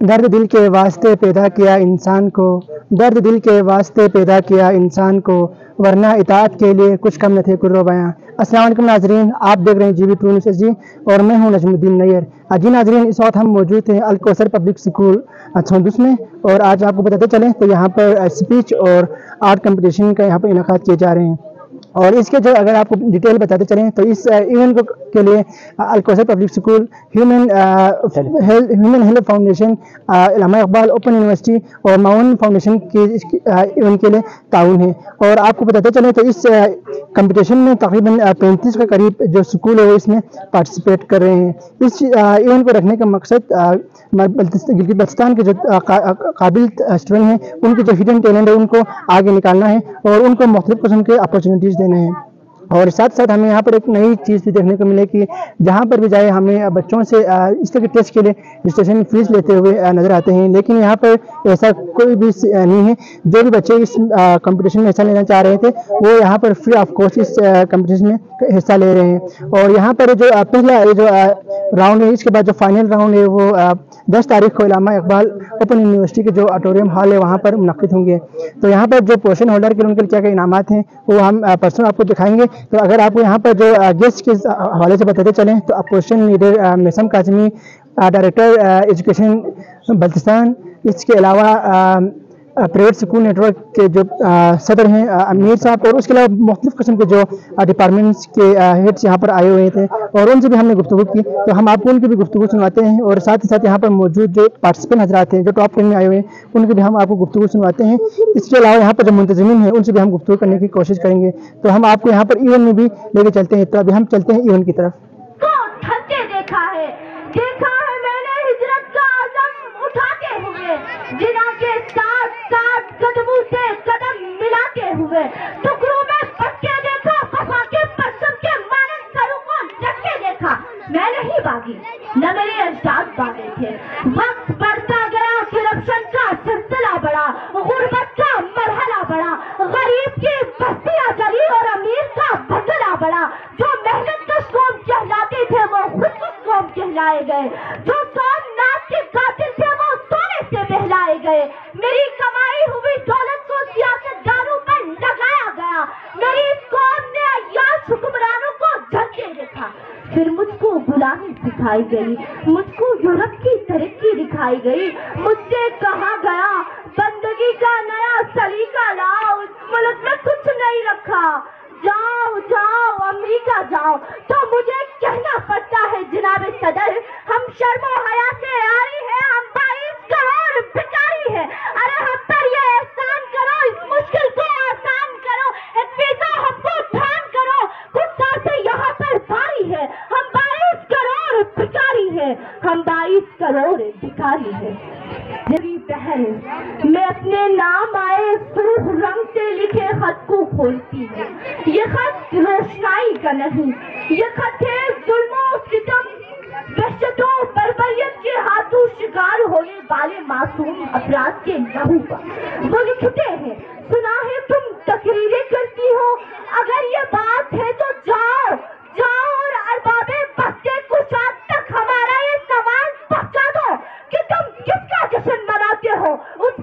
दर्द दिल के वास्ते पैदा किया इंसान को, दर्द दिल के वास्ते पैदा किया इंसान को, वरना इताअत के लिए कुछ कम न थे कुर्रो बयां। अस्सलाम वालेकुम नाजरीन, आप देख रहे हैं GB2 न्यूज़ जी और मैं हूं नजमुद्दीन नैयर। जी नाजरीन, इस वक्त हम मौजूद हैं अल कौसर पब्लिक स्कूल छोंदुस में और आज आपको बताते चलें तो यहाँ पर स्पीच और आर्ट कंपटीशन का यहाँ पर इनेकाद किए जा रहे हैं। और इसके जो अगर आपको डिटेल बताते चलें तो इस इवेंट के लिए Al Kausar public school, human health foundation, Allama Iqbal open university और माउन फाउंडेशन के इवेंट के लिए ताउन है। और आपको बताते चलें तो इस कंपटीशन में तकरीबन 35 के करीब जो स्कूल है वो इसमें पार्टिसिपेट कर रहे हैं। इस इवेंट को रखने का मकसद गिलगित बल्तिस्तान के जो काबिल स्टूडेंट हैं उनके जो हिडन टैलेंट है उनको आगे निकालना है और उनको मुख्तलिफ किस्म के अपॉर्चुनिटीज़ देने हैं। और साथ साथ हमें यहाँ पर एक नई चीज़ भी देखने को मिले कि जहाँ पर भी जाए हमें बच्चों से इस तरह के टेस्ट के लिए रजिस्ट्रेशन फीस लेते हुए नज़र आते हैं, लेकिन यहाँ पर ऐसा कोई भी नहीं है। जो भी बच्चे इस कंपटीशन में हिस्सा लेना चाह रहे थे वो यहाँ पर फ्री ऑफ कॉस्ट इस कंपटीशन में हिस्सा ले रहे हैं। और यहाँ पर जो पहला जो राउंड है, इसके बाद जो फाइनल राउंड है वो 10 तारीख को अल्लामा इकबाल ओपन यूनिवर्सिटी के जो ऑडिटोरियम हॉल है वहाँ पर मुनक्किद होंगे। तो यहाँ पर जो पोर्शन होल्डर के उनके क्या क्या इनामात हैं वो हम पर्सनल आपको दिखाएंगे। तो अगर आपको यहाँ पर जो गेस्ट के हवाले से बताते चलें तो opposition leader Maisam Kazmi, director education Baltistan, इसके अलावा प्राइवेट स्कूल नेटवर्क के जो सदर हैं अमीर साहब, और उसके अलावा मुख्तलिफ किस्म के जो डिपार्टमेंट्स के हेड्स यहाँ पर आए हुए थे और उनसे भी हमने गुफ्तगू की। तो हम आपको उनकी भी गुफ्तगू सुनवाते हैं और साथ ही साथ यहाँ पर मौजूद जो पार्टिसिपेंट हजरात हैं जो टॉप 10 में आए हुए हैं उनकी भी हम आपको गुफ्तगू सुनवाते हैं। इसके अलावा यहाँ पर जो मुंतज़मीन हैं उनसे भी हम गुफ्तगू करने की कोशिश करेंगे। तो हम आपको यहाँ पर इवेंट में भी लेके चलते हैं। तो अभी हम चलते हैं इवेंट की तरफ। टुकड़ों में पक्के देखा, फंसा के पश्चिम के मानन सरों को झटके देखा। मैं नहीं भागी, न मेरे अजदाद भागे थे। वक्त बढ़ता गया, करप्शन का सिलसिला बढ़ा, गुर्बत का मरहला बढ़ा, गरीब की बस्तियां जली और अमीर का बदला बढ़ा। जो मेहनत कश कौम कहलाते थे वो खुदकुश कौम कहलाए गए, जो सोमनाथ के कातिल थे वो सोने से बहलाए गए। मेरी कमाई हुई दौलत को सियासतदानों पर लगाया गया। मेरी कौम ने अय्याश हुक्मरानों को झटके देखा। फिर मुझको गुलामी सिखाई गई, मुझको यूरोप की तरक्की दिखाई गई। मुझसे कहा गया बंदगी का नया सलीका लाओ, इस मुल्क में कुछ नहीं रखा, जाओ जाओ अमेरिका जाओ। तो मुझे कहना पड़ता है जनाब सदर, हम शर्मो हया से आरी है, हम 22 करोड़ भिखारी है। अरे हम पर ये एहसान करो, इस मुश्किल को आसान करो, एक वीजा हमको ठान करो। कुछ साल से यहाँ पर बारी है, हम 22 करोड़ भिखारी है, हम 22 करोड़ भिखारी है। मेरी बहन, मैं अपने नाम आए सुर्ख रंग से लिखे खत को खोलती हूँ। ये खत रोशनाई का नहीं, ये खत है जुल्मों सितम, वहशतों बर्बरियत के हाथों शिकार होने वाले मासूम अफराद के लहू का। वो लिखते हैं, सुना है तुम तकरीरें करती हो, अगर ये बात है तो जाओ जाओ और अरबाबे बस्ते कुछ आज तक हमारा ये सवाल पक्का दो कि तुम किसका जश्न मनाते हो। उस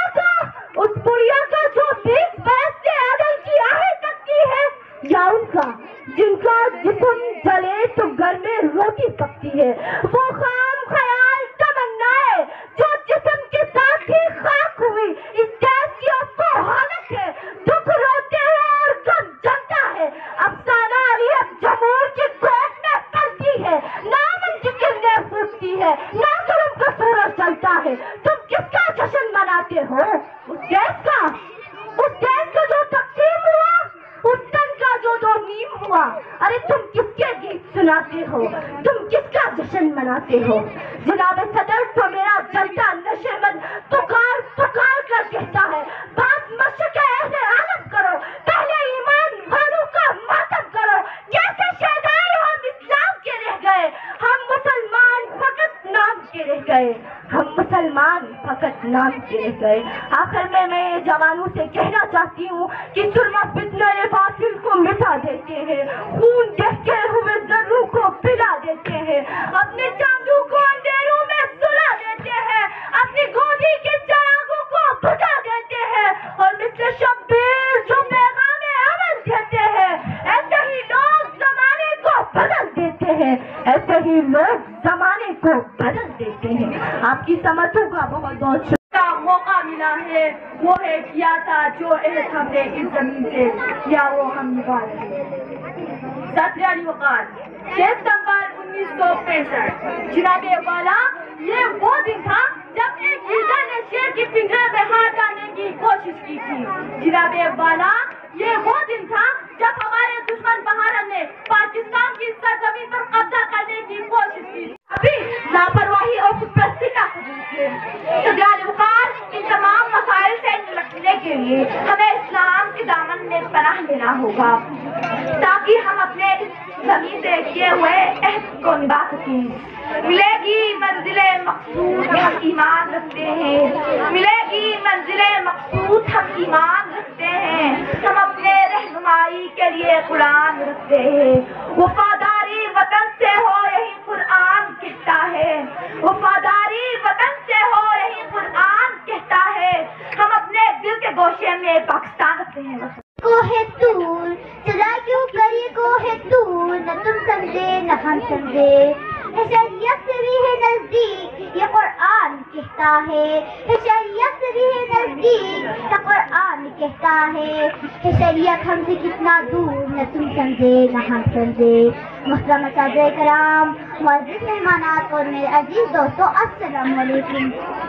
बुढ़िया का जो 20 बरस से अदल की आहें तकती है, या उनका जिनका जिस्म जले तो घर में रोटी पकती है। वो खाम ख्याल तमन्नाएं जो जिस्म के साथ ही खाक हुई, इस देश की आपको हालत है। दुख रोते हैं और गम जलता है, अफसाना अलियत जमूर की गोद में पलती है, नाम जिक्र फूटती है, ना जुल्म का सूरज चलता है। तुम किसका जश्न मनाते हो? उस देश का जो तकसीम हुआ, उस तन का जो दो नीम हुआ। अरे तुम किसके गीत सुनाते हो, तुम किसका जश्न मनाते हो? जनाब सदर, तो मेरा जलता नशेमंद पुकार पुकार कर कहता है, बात मशक अहले आलम करो, पहले ईमान वालों का मातम करो। कैसे शहदाई हम इस्लाम के रह गए, हम मुसलमान फकत नाम के रह गए, हम मुसलमान फकत नाम के रह गए। आखिर में मैं ये जवानों से कहना चाहती हूँ कि सुरमा फितने बातिल को मिटा देते हैं, खून बहते हुए जर्रों को पिला देते हैं, अपने चांदों को अंधेरों में सुला देते हैं। آپ کی سمرتھن کا بہت بہت شکریہ. موقع ملا ہے وہ ہے کیا تھا جو عہد ہم نے اس زمین سے کیا وہ ہم نبھا رہے ہیں. صدر علی وقار 6 ستمبر 1965. جناب والا یہ وہ دن تھا جب ایک لیڈر نے شیر کی پنجرے میں ہاتھ ڈالنے کی کوشش کی تھی. جناب والا یہ وہ دن تھا جب ہمارے دشمن بہارن نے پاکستان کی سرزمین پر قبضہ کرنے کی کوشش کی. ابھی لاپرواہی اور خودپرستی کا ثبوت ہے. صدر علی وقار ان تمام مسائل سے نمٹنے کے لیے ہمیں اسلام کے دامن میں پناہ لینا ہوگا تاکہ ہم اپنے اس زمین سے کیے ہوئے عہد کو نبھا سکیں. ملے گی منزل مقصود ہم ایمان رکھتے ہیں. ملے گی منزل مقصود ہم ایمان رکھتے ہیں. ہم اپنے رہنمائی کے لیے قرآن رکھتے ہیں. وفاداری وطن سے ہو یہی قرآن کہتا ہے. وفاداری وطن سے ہو یہی قرآن کہتا ہے. ہم اپنے دل کے گوشے میں پاکستان رکھتے ہیں. کوہ طور سزا کیوں کری کوہ طور نہ تم سمجھے نہ ہم سمجھے. شریعت سے بھی ہے نزدیک یہ قرآن کہتا ہے. شریعت سے بھی ہے نزدیک یہ قرآن کہتا ہے. شریعت ہم سے کتنا دور نہ تم سمجھے نہ ہم سمجھے. محترم اساتذہ کرام، معزز مہمانات اور میرے عزیز دوستو، السلام علیکم.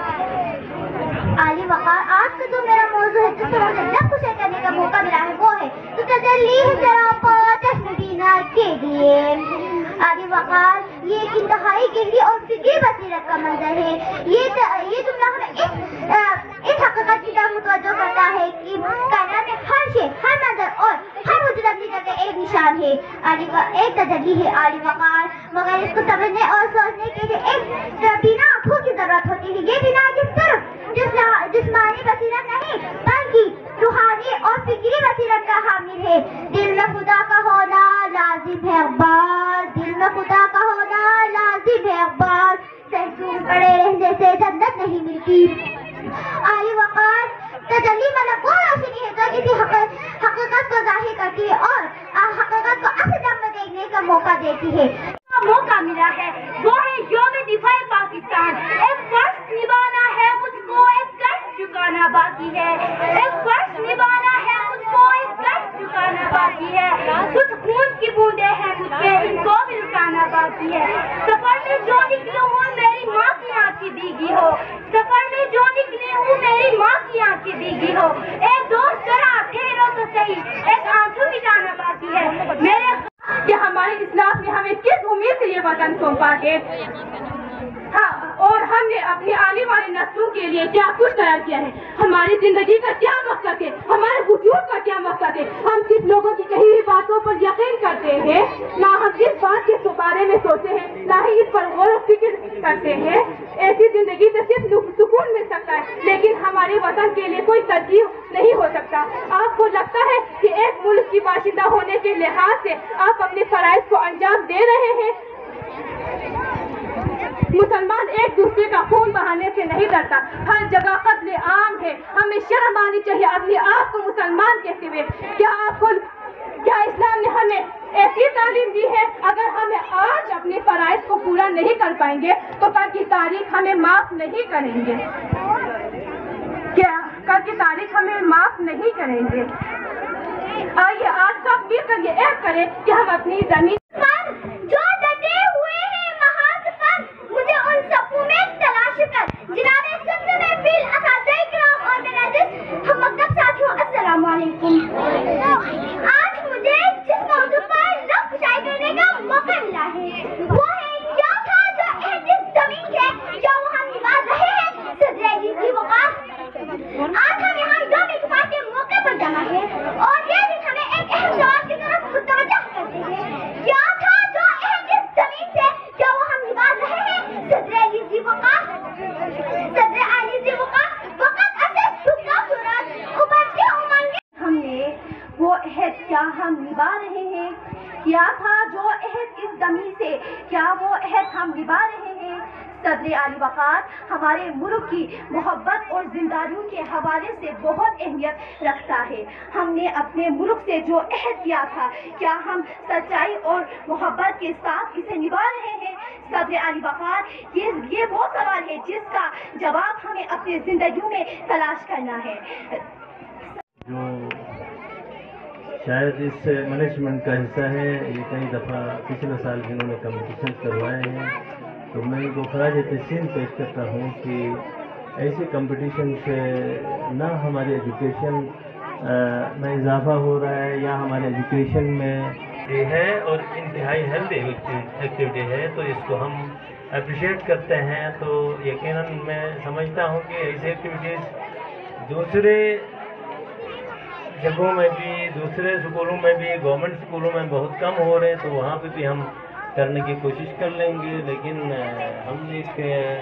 علی وقار آج کا جو میرا موضوع ہے جس سے مجھے جب کچھ کرنے کا موقع ملا ہے وہ ہے تو تجلی ہے سراپا چشم بینا کے لیے. علی وقار یہ ایک انتہائی گہری اور فکری بصیرت کا منظر ہے. یہ جملہ ہمیں اس حقیقت کی طرف متوجہ کرتا ہے کہ کائنات میں ہر شے، ہر منظر اور ہر وجود اپنی جگہ ایک نشان ہے، ایک تجلی ہے. علی وقار مگر اس کو سمجھنے اور سوچنے کے لیے ایک بینا آنکھوں کی ضرورت ہوتی ہے. یہ بینا کہ صرف جسمانی بصیرت نہیں بلکہ روحانی اور فکری بصیرت کا حامل ہے. دل میں خدا کا ہونا لازم ہے اقبال. دل میں خدا کا ہونا لازم ہے اقبال. سہجون پڑے رہنے سے جنت نہیں ملتی. علی وقار تجلی مطلب وہ روشنی ہے جو کسی حقیقت کو ظاہر کرتی ہے اور حقیقت کو اصل جب میں دیکھنے کا موقع دیتی ہے. موقع ملا ہے وہ ہے یوم دفاع پاکستان. ایک فرض نبھانا ہے مجھ کو، ایک قرض چکانا باقی ہے. ایک فرض نبھانا ہے مجھ کو، ایک قرض چکانا باقی ہے. کچھ خون کی بوندیں ہیں مجھ پہ، ان کو بھی لٹانا باقی ہے. سفر میں جو نکلی ہوں میری ماں کی آنکھیں بھیگی ہو. سفر میں جو نکلی ہوں میری ماں کی آنکھیں بھیگی ہو. ایک دوست ذرا ٹھہرو تو صحیح، ایک آنسو مٹانا باقی ہے. میرے کہ ہمارے اسلاف نے ہمیں کس امید سے یہ وطن سونپا ہے، ہاں، اور ہم نے اپنی آنے والی نسلوں کے لیے کیا کچھ تیار کیا ہے. ہماری زندگی کا کیا مقصد ہے، ہمارے وجود کا کیا مقصد ہے. ہم کس لوگوں کی کہی ہوئی باتوں پر یقین کرتے ہیں، نہ ہم اس بات کے بارے میں سوچتے ہیں، نہ ہی اس پر غور و فکر کرتے ہیں. ایسی زندگی سے صرف سکون مل سکتا ہے لیکن ہمارے وطن کے لیے کوئی ترجیح نہیں ہو سکتا. آپ کو لگتا ہے کہ ایک ملک کی باشندہ ہونے کے لحاظ سے آپ اپنے فرائض کو انجام دے رہے ہیں. مسلمان ایک دوسرے کا خون بہانے سے نہیں ڈرتا. ہر جگہ قتل عام ہے. ہمیں شرم آنی چاہیے اپنے آپ کو مسلمان کہتے ہوئے. کیا اسلام نے ہمیں ایسی تعلیم دی ہے اگر ہمیں آج اپنے فرائض کو پورا نہیں کر پائیں گے تو کل کی تاریخ ہمیں معاف نہیں کریں گے. کیا کل کی تاریخ ہمیں معاف نہیں کریں گے. آئیے آج سب مل کر یہ عہد کریں کہ ہم اپنی زمین پر جو ڈٹے ہوئے ہیں محاذ پر مجھے ان صفوں میں تلاش کر. جناب صدر محفل، اساتذہ کرام اور میرے عزیز ہم مکتب ساتھیوں، السلام علیکم. آج مجھے جس موضوع پر لفظ شائع کرنے کا موقع ملا ہے وہ ہے کیا تھا جو عہد اس زمین سے جو وہ ہم نبھا رہے ہیں. صدر علی وقار، آج ہم یہاں یوم دفاع کے موقع پر جمع ہیں اور یہ دن ہمیں ایک اہم سوال کی طرف متوجہ کرتے ہیں. کیا تھا جو عہد اس زمین سے جو وہ ہم نبھا رہے ہیں. صدر علی وقار، صدر علی وقار، وقت اثر ڈوبتا سورج ابھرتی امنگیں. ہم نے وہ عہد کیا ہم نبھا رہے ہیں. کیا تھا جو عہد اس زمین سے ہے کیا وہ عہد ہم نبھا رہے ہیں؟ صدر عالی وقار ہمارے ملک کی محبت اور ذمہ داریوں کے حوالے سے بہت اہمیت رکھتا ہے۔ ہم نے اپنے ملک سے جو عہد کیا تھا کیا ہم سچائی اور محبت کے ساتھ اسے نبھا رہے ہیں؟ صدر عالی وقار یہ وہ سوال ہے جس کا جواب ہمیں اپنی زندگیوں میں تلاش کرنا ہے۔ جو شاید اس مینجمنٹ کا حصہ ہے، یہ کئی دفعہ پچھلے سال جنہوں نے کمپٹیشن کروائے ہیں، تو میں ان کو خراج تحسین پیش کرتا ہوں کہ ایسے کمپٹیشن سے نہ ہماری ایجوکیشن میں اضافہ ہو رہا ہے یا ہمارے ایجوکیشن میں یہ ہے، اور انتہائی ہیلدی ایکٹیویٹی ہے، تو اس کو ہم اپریشیٹ کرتے ہیں۔ تو یقیناً میں سمجھتا ہوں کہ ایسی ایکٹیویٹیز دوسرے جگہوں میں بھی، دوسرے اسکولوں میں بھی، گورنمنٹ اسکولوں میں بہت کم ہو رہے ہیں، تو وہاں پہ بھی ہم کرنے کی کوشش کر لیں گے۔ لیکن ہم ایک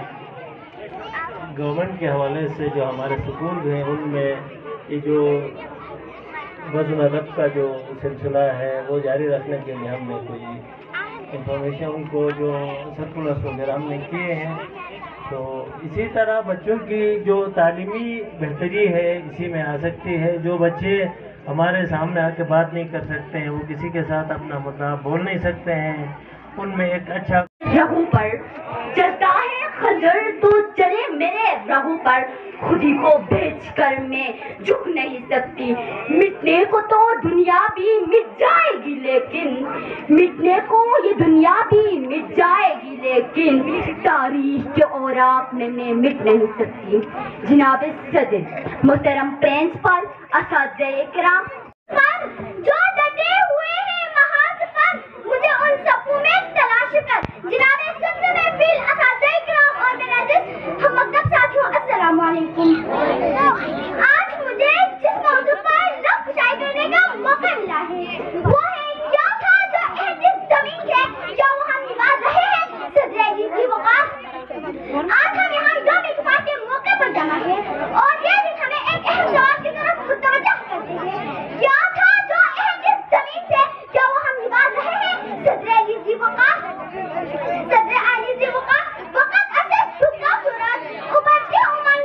گورنمنٹ کے حوالے سے جو ہمارے اسکول ہیں ان میں یہ جو وزن ادب کا جو سلسلہ ہے وہ جاری رکھنے کے لیے ہم نے کوئی انفارمیشن کو جو سرکولرس وغیرہ ہم نے کیے ہیں، تو اسی طرح بچوں کی جو تعلیمی بہتری ہے اسی میں آ سکتی ہے۔ جو بچے ہمارے سامنے آ کے بات نہیں کر سکتے ہیں، وہ کسی کے ساتھ اپنا مطلب بول نہیں سکتے ہیں، ان میں ایک اچھا رہوں پر چلتا ہے خنجر تو چلے میرے رہوں پر، خودی کو بیچ کر میں جھک نہیں سکتی، مٹنے کو تو دنیا بھی مٹ جائے گی لیکن مٹنے کو یہ دنیا بھی مٹ جائے گی لیکن تاریخ کے اوراق میں مٹ نہیں سکتی۔ جناب صدر، محترم پرنسپل، اساتذہ کرام، پر جو ڈٹے ہوئے ہیں محاذ پر، مجھے ان صفوں میں تلاش کر۔ جناب صدر محفل، اساتذہ کرام اور مینیجر، ہم مکتب ساتھیوں، السلام علیکم۔ آج مجھے جس موضوع پر لفظ کشائی کرنے کا موقع ملا ہے وہ ہے کیا تھا جو عہد اس زمین ہے، کیا وہ ہم نبھا رہے ہیں؟ صدر عزیز کی وقار، آج ہم یہاں یوم اتفاق کے موقع پر جمع ہے اور یہ دن ہمیں ایک اہم سوال کی طرف متوجہ کرتے ہیں، کیا تھا جو عہد اس زمین سے، کیا وہ ہم نبھا رہے ہیں؟ صدر عزیز کی وقار، صدر عزیز کی وقار، وقت اسے ڈھکا سورج ابھرتے امنگ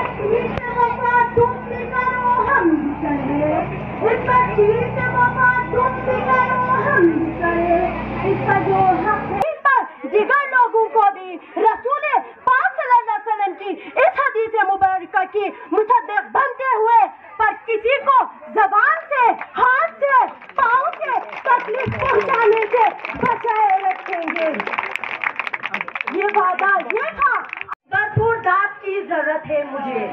دیگر لوگوں کو بھی رسول پاک صلی اللہ علیہ وسلم کی اس حدیث مبارکہ کی مصدق بنتے ہوئے پر کسی کو زبان سے، ہاتھ سے، پاؤں سے تکلیف پہنچانے سے بچائے رکھیں گے۔ یہ وعدہ یہ تھا، بھرپور داد کی ضرورت ہے مجھے۔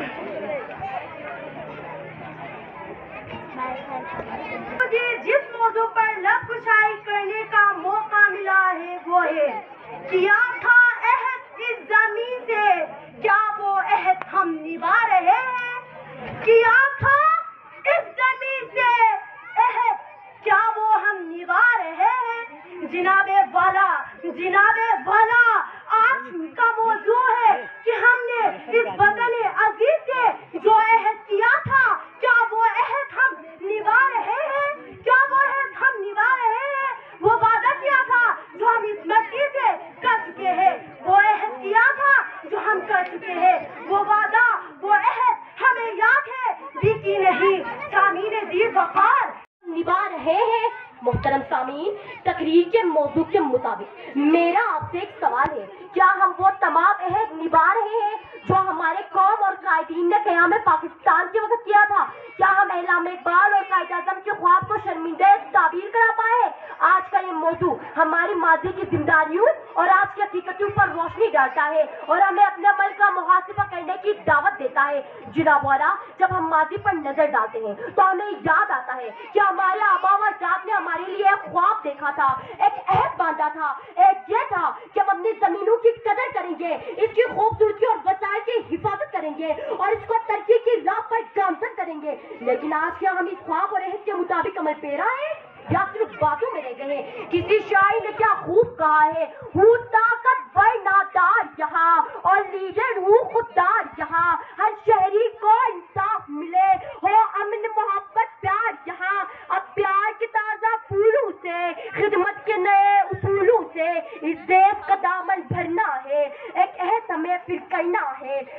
مجھے جس موضوع پر لب کشائی کرنے کا موقع ملا ہے وہ ہے کیا تھا عہد اس زمین سے، کیا وہ عہد ہم نبھا رہے ہیں؟ کیا تھا اس زمین سے عہد، کیا وہ ہم نبھا رہے ہیں؟ جناب والا، جناب والا، آج کا موضوع ہے کہ ہم نے اس وطن عزیز سے جو عہد کیا تھا کیا وہ عہد ہم نبھا رہے ہیں؟ کیا وہ عہد ہم نبھا رہے ہیں؟ وہ وعدہ کیا تھا جو ہم اس مٹی سے کر چکے ہیں، وہ عہد کیا تھا جو ہم کر چکے ہیں، وہ وعدہ، وہ عہد ہمیں یاد ہے بھی کی نہیں۔ سامعین عزیز وقار، نبھا رہے ہیں۔ محترم سامعین، تقریر کے موضوع کے مطابق میرا آپ سے ایک سوال ہے، کیا ہم وہ تمام عہد نبھا رہے ہیں جو ہمارے قوم اور قائدین نے قیام پاکستان کے وقت کیا تھا؟ کیا ہم علامہ اقبال اور قائد اعظم کے خواب کو شرمندہ تعبیر کرا پائے؟ آج کا یہ موضوع ہماری ماضی کی ذمہ داریوں اور آج کی حقیقتوں پر روشنی ڈالتا ہے اور ہمیں اپنے عمل کا محاسبہ کرنے کی دعوت دیتا ہے۔ جناب والا، جب ہم ماضی پر نظر ڈالتے ہیں تو ہمیں یاد آتا ہے کہ ہمارے آبا و اجداد نے ہمارے لیے ایک خواب دیکھا تھا، ایک عہد باندھا تھا، ایک یہ تھا کہ ہم اپنی زمینوں کی قدر کریں گے، اس کی خوبصورتی اور وسائل کی حفاظت کریں گے اور اس کو ترقی کی راہ پر گامزن کریں گے۔ لیکن آج کیا ہم اس خواب اور عہد کے مطابق عمل پیرا ہے یا صرف باتوں میں رہ گئے ہیں؟ کسی شاعر نے کیا خوب کہا ہے، ہوں طاقت ور نادار یہاں اور لیڈر ہوں خوددار یہاں، ہر شہری کو انصاف ملے، ہو امن محبت پیار یہاں، اب پیار کے تازہ پھولوں سے، خدمت کے نئے اصولوں سے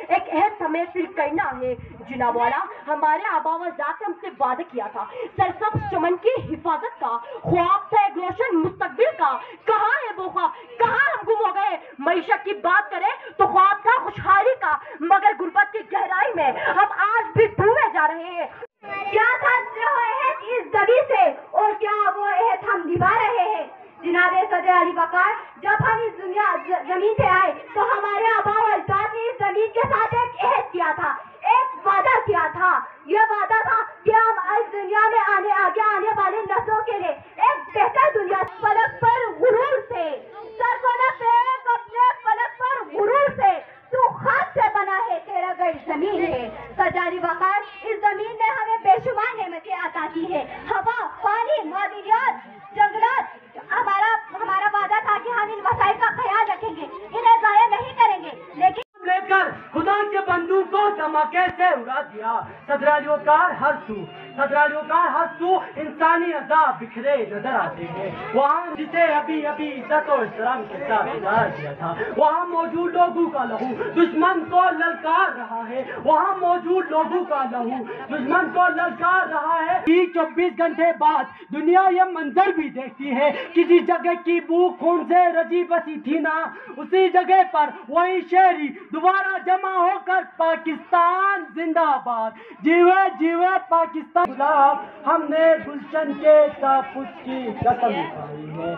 ایک عہد ہمیں پھر کرنا ہے جناب والا. ہمارے آبا و اجداد نے ہم سے وعدہ کیا تھا سرسبز چمن کی حفاظت کا, خواب تھا ایک روشن مستقبل کا. کہاں ہے وہ خواب, کہاں ہم گم ہو گئے. معیشت کی بات کریں تو خواب تھا خوشحالی کا, مگر غربت کی گہرائی میں ہم آج بھی ڈوبے جا رہے ہیں. کیا تھا عہد اس زمین سے اور کیا وہ عہد ہم نبھا رہے ہیں. جناب صدر علی وقار, جب ہم اس دنیا زمین پہ آئے تو ہمارے آبا و اجداد نے اس زمین کے ساتھ ایک عہد کیا تھا, ایک وعدہ کیا تھا. یہ وعدہ تھا کہ ہم اس دنیا میں آگے آنے والے نسلوں کے لیے ایک بہتر دنیا. فلک پر غرور سے سر کو نہ پھینک, اپنے فلک پر غرور سے, تو خاک سے بنا ہے تیرا گھر زمین ہے. صدر علی وقار, اس زمین نے ہمیں بے شمار نعمتیں عطا کی ہے. ہوا, پانی, معدنیات, جنگلات. ہمارا وعدہ تھا کہ ہم ان وسائل کا خیال رکھیں گے, انہیں ضائع نہیں کریں گے, لیکن لے کر خدا کے بندوق کو دھماکے سے اڑا دیا. صدر علی وقار ہر سو انسانی عذاب بکھرے نظر آتے ہیں. وہاں جسے ابھی عزت و احترام کے ساتھ گزارا گیا تھا, وہاں موجود لوگوں کا لہو دشمن کو للکار رہا ہے. وہاں موجود لوگوں کا لہو دشمن کو للکار رہا ہے. 24 گھنٹے بعد دنیا یہ منظر بھی دیکھتی ہے. کسی جگہ کی بو خون سے رچی بسی تھی نا, اسی جگہ پر وہی شہری دوبارہ جمع ہو کر پاکستان زندہ باد. جیوے پاکستان. ہم نے گلشن کے تحفظ کی قسم کھائی ہے.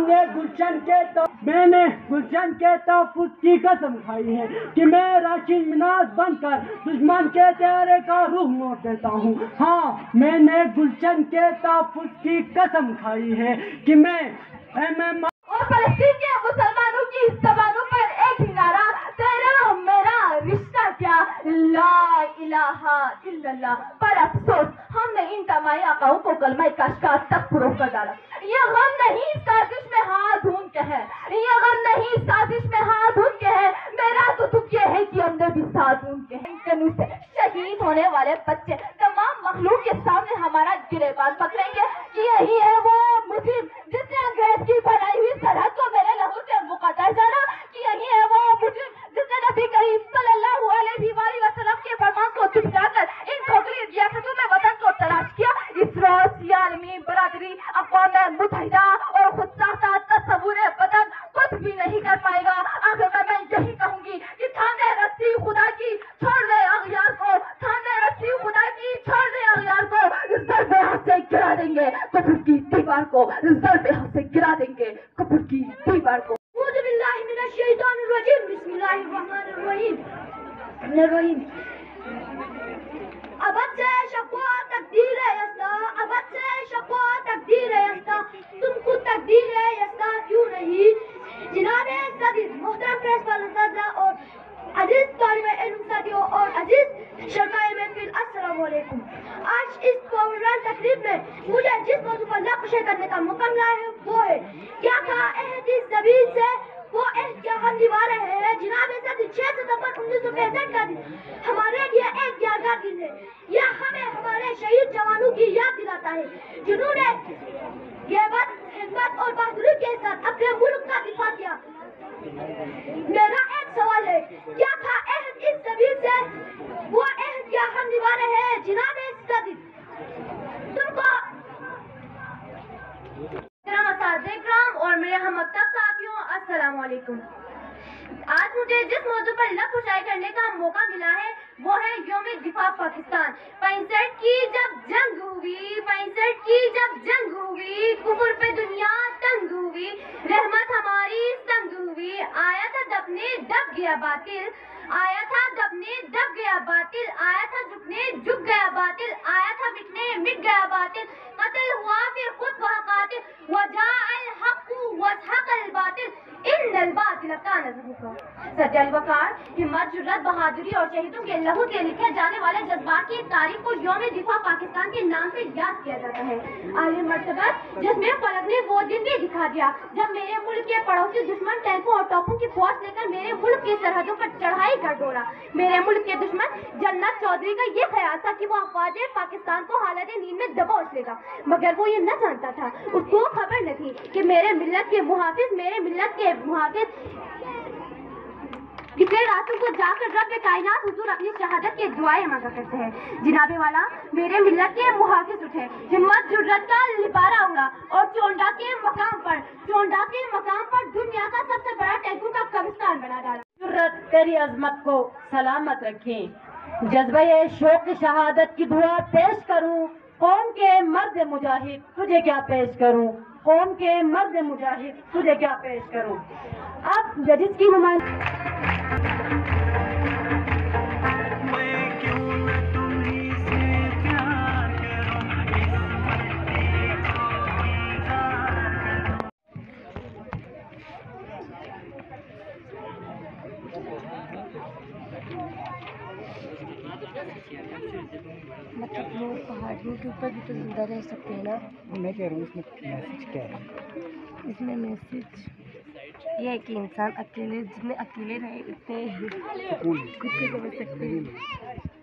میں نے گلشن کے تحفظ کی قسم کھائی ہے کہ میں راشد مناز بن کر دشمن کے چہرے کا رخ موڑ دیتا ہوں. ہاں, میں نے گلشن کے تحفظ کی قسم کھائی ہے کہ میں اور فلسطین کے مسلمانوں کی زبانوں پر ایک ہی نعرہ, تیرا میرا رشتہ کیا, لا الہ الا اللہ. پر افسوس ہم نے ان تمام آقاؤں کو کلمہ کاشکار تک فروغ کر ڈالا. یہ غم نہیں سازش میں ہاتھ دھون کے ہے, یہ غم نہیں سازش میں ہاتھ دھون کے ہے. میرا تو دکھ یہ ہے کہ ہم نے بھی ساتھ دھون کے ہیں. سے شہید ہونے والے بچے تمام مخلوق کے سامنے ہمارا گریبان پکڑیں گے کہ یہی ہے وہ مجرم جس نے انگریز کی بنائی ہوئی سرحد کو میرے لہو سے مقدر جانا, کہ یہی ہے وہ مجرم جس نے نبی کریم صلی اللہ علیہ وآلہ وسلم کے فرمان کو جھٹلا کر ان کھوکھلی ریاستوں میں وطن کو تلاش کیا. اس روز یہ عالمی برادری, اقوام متحدہ اور خود ساختہ تصور وطن کچھ بھی نہیں کر پائے گا. آخر میں یہی کہوں گی کہ تھامے رسی خدا کی, چھوڑ دے اغیار کو, تھامے رسی خدا کی, چھوڑ دے اغیار کو. ضرب ہاتھ سے گرا دیں گے کفر کی دیوار کو, ضرب ہاتھ سے گرا دیں گے کفر کی دیوار کو. اعوذ باللہ من الشیطان الرجیم, بسم اللہ الرحمن الرحیم. ابد سے شکوہ تقدیر یستا, ابد سے شکوہ تقدیر یستا, تم کو تقدیر یستا کیوں نہیں. جناب صدر محترم پرنسپل اساتذہ اور عزیز طالب علم ساتھیوں اور عزیز شرکائے محفل, السلام علیکم. آج اس پروگرام تقریب میں مجھے جس موضوع پر نقشے کرنے کا موقع ملا ہے وہ ہے کیا تھا عہد اس زمین سے, وہ عہد کیا ہم نبھا رہے ہیں. جناب صدر 6 ستمبر 1965 کا دن ہمارے لیے ایک یادگار دن ہے. یہ ہمیں ہمارے شہید جوانوں کی یاد دلاتا ہے جنہوں نے غیرت, ہمت اور بہادری کے ساتھ اپنے ملک کا دفاع کیا. میرا ایک سوال ہے, کیا تھا عہد اس زمین سے, وہ عہد کیا ہم نبھا رہے ہیں. جناب صدر تم کو اساتذہ کرام اور میرے ہم مکتب ساتھیوں, السلام علیکم. آج مجھے جس موضوع پر لفظ کشائی کرنے کا موقع ملا ہے وہ ہے یوم دفاع پاکستان. 65 کی جب جنگ ہوئی, 65 کی جب جنگ ہوئی, کفر پہ دنیا تنگ ہوئی, رحمت ہماری سنگ ہوئی. آیا تھا دبنے دب گیا باطل, آیا تھا دبنے دب گیا باطل, آیا تھا جھکنے جھک گیا باطل, آیا تھا مٹنے مٹ گیا باطل. قتل ہوا پھر خود وہاں قاتل, وجاء الحق وزحق الباطل, ان الباطل کان زہوقا. صدر علی وقار ہمت, جرأت, بہادری اور شہیدوں کے لہو سے لکھے جانے والے جذبات کی تاریخ کو یوم دفاع پاکستان کے نام سے یاد کیا جاتا ہے. عالی مرتبت جس میں فلک نے وہ دن بھی دکھا دیا جب میرے ملک کے پڑوسی دشمن ٹینکوں اور توپوں کی فوج لے کر میرے ملک کی سرحدوں پر چڑھائی کر ڈولا. میرے ملک کے دشمن جنت چودھری کا یہ خیال تھا کہ وہ افواج پاکستان کو حالت نیند میں دبوچ لے گا, مگر وہ یہ نہ جانتا تھا, اس کو خبر نہ تھی کہ میرے ملت کے محافظ कितने रातों को जाकर रब कायनात हुजूर अपनी शहादत की दुआएं मांगा करते हैं। जनाबे वाला मेरे मिल्लत के मुहाफिज उठे, हिम्मत जुर्रत का लिबारा उड़ा और चोंडा के मकाम पर दुनिया का सबसे बड़ा टैंकू का कब्रिस्तान बना डाला। जुर्रत तेरी अजमत को सलामत रखे, जज्बे शौक शहादत की दुआ पेश करूं, कौम के मर्द मुजाहिद तुझे क्या पेश करूं, कौम के मर्द मुजाहिद तुझे क्या पेश करूं। अब जजिस की नुमाइंदगी मतलब लोग पहाड़ियों के ऊपर भी तो जिंदा रह सकते हैं ना। मैं कह रहा हूँ इसमें मैसेज क्या है? इसमें मैसेज ये है कि इंसान अकेले जितने अकेले रहे उतने खुद को समझ सकते हैं।